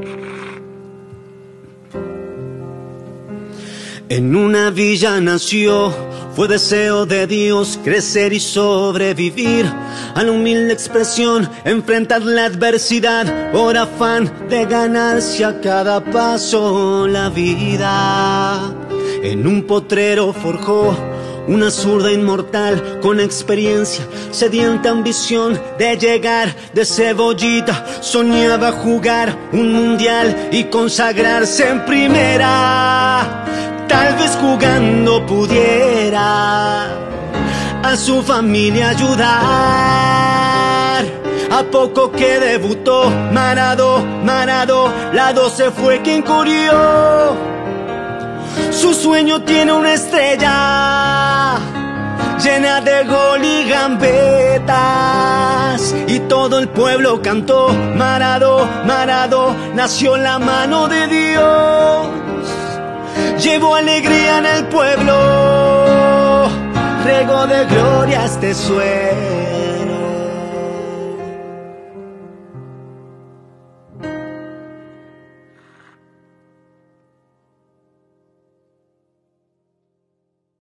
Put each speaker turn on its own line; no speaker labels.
En una villa nació, fue deseo de Dios crecer y sobrevivir. A la humilde expresión, enfrentar la adversidad por afán de ganarse a cada paso la vida. En un potrero forjó una zurda inmortal con experiencia, sedienta ambición de llegar de cebollita. Soñaba jugar un mundial y consagrarse en primera. Tal vez jugando pudiera a su familia ayudar. A poco que debutó Maradó, la 12 fue quien corrió. Su sueño tiene una estrella llena de gol y gambetas, y todo el pueblo cantó Maradó, nació en la mano de Dios. Llevó alegría en el pueblo, regó de gloria este sueño.